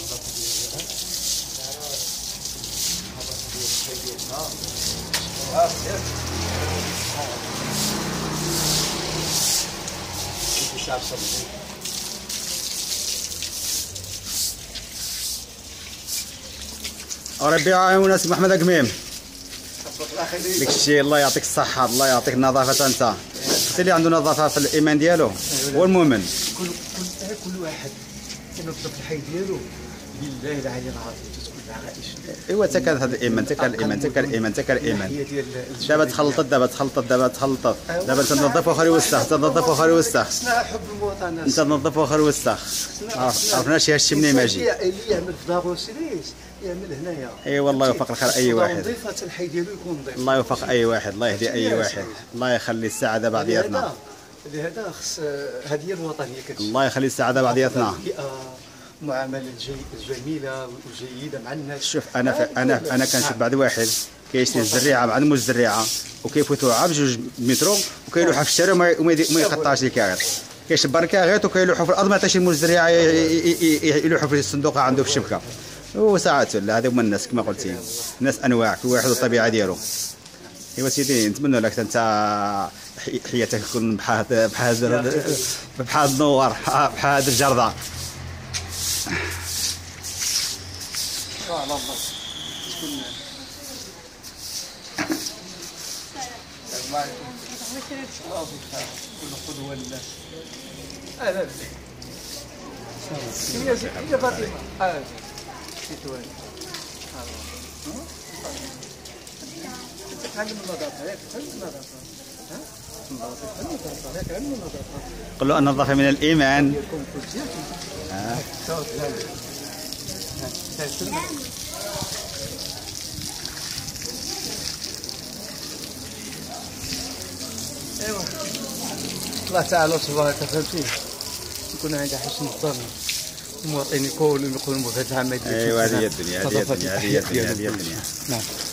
ربي يعاون سي محمد قميم. داك الشيء الله يعطيك الصحة، الله يعطيك النظافة. انت قلت لي عنده نظافة في الايمان ديالو هو المؤمن. كل واحد كينظف الحي ديالو بالله العلي العظيم تكون العائش. ايوا حتى كان هذا الايمان، حتى كان الايمان، حتى كان الايمان، حتى كان الايمان. دابا تخلطت، دابا تخلطت، دابا تخلطت، دابا تنظف واخر يوسخ، تنظف واخر يوسخ. خصنا حب المواطنه. انت تنظف واخر يوسخ. عرفنا شي هادشي منين ما جي. اللي يعمل في داغوسيليس يعمل هنايا. اي والله يوفق الخير اي واحد. نظيف حتى الحي ديالو يكون نظيف. الله يوفق اي واحد، الله يهدي اي واحد، الله يخلي السعاده بعضياتنا. لهذا خص هذه هي الوطنيه كتجي. الله يخلي السعاده بعضياتنا. معامله جميله وجيده مع الناس. شوف انا كنشوف بعض واحد كيشري الزريعه مع المو الزريعه وكيفوتوا عام بجوج مترو وكيلوحها في الشارع وما يقطعش الكاغيط، كيشبر الكاغيط وكيلوحوا في الارض ما حتى مو الزريعه يلوحوا في الصندوق عنده في الشبكه. وساعات لا، هذا هما الناس كما قلتي، الناس انواع كل واحد والطبيعه ديالو. ايوا سيدي نتمنى لك انت حياتك تكون بحال النوار، بحال الجرده. على الله تكون السلام عليكم. الله يخليك كل قدوه لله. اهلا بك. هي فاطمه. اهلا بك. تتعلم النظافه، ياك تتعلم النظافه. قل له النظافه من الايمان. ايوا الله تعالى تبارك فهمتي يكون عندها حسن الظن المواطنين كلهم يقولوا بهذا العمل. ايوا هذه هي الدنيا، هذه هي الدنيا، هذه هي الدنيا، هذه هي الدنيا. نعم.